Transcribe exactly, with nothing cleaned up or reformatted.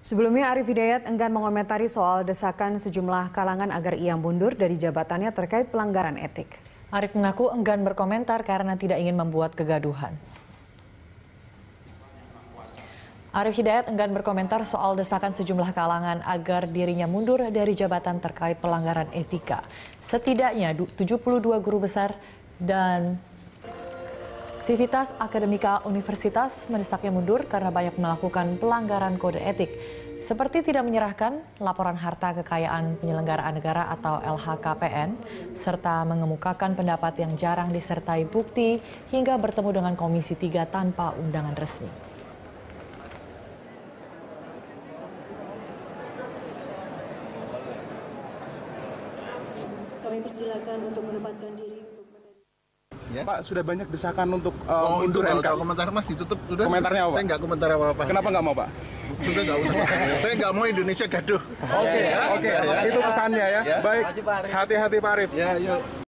Sebelumnya, Arief Hidayat enggan mengomentari soal desakan sejumlah kalangan agar ia mundur dari jabatannya terkait pelanggaran etik. Arief mengaku enggan berkomentar karena tidak ingin membuat kegaduhan. Arief Hidayat enggan berkomentar soal desakan sejumlah kalangan agar dirinya mundur dari jabatan terkait pelanggaran etika. Setidaknya tujuh puluh dua guru besar dan Sivitas Akademika Universitas mendesaknya mundur karena banyak melakukan pelanggaran kode etik, seperti tidak menyerahkan laporan harta kekayaan penyelenggaraan negara atau L H K P N, serta mengemukakan pendapat yang jarang disertai bukti hingga bertemu dengan Komisi tiga tanpa undangan resmi. Kami persilakan untuk menempatkan diri. Ya. Pak, sudah banyak desakan untuk uh, oh, mundur itu M K. kalau komentar Mas ditutup sudah. Komentarnya apa, Pak? Saya nggak komentar apa-apa. Kenapa nggak mau, Pak? Sudah nggak usah. Saya nggak mau Indonesia gaduh. Oke, okay, ya, oke. Okay. Ya, itu pesannya ya. ya. Baik, hati-hati Pak Arief. Ya, yuk.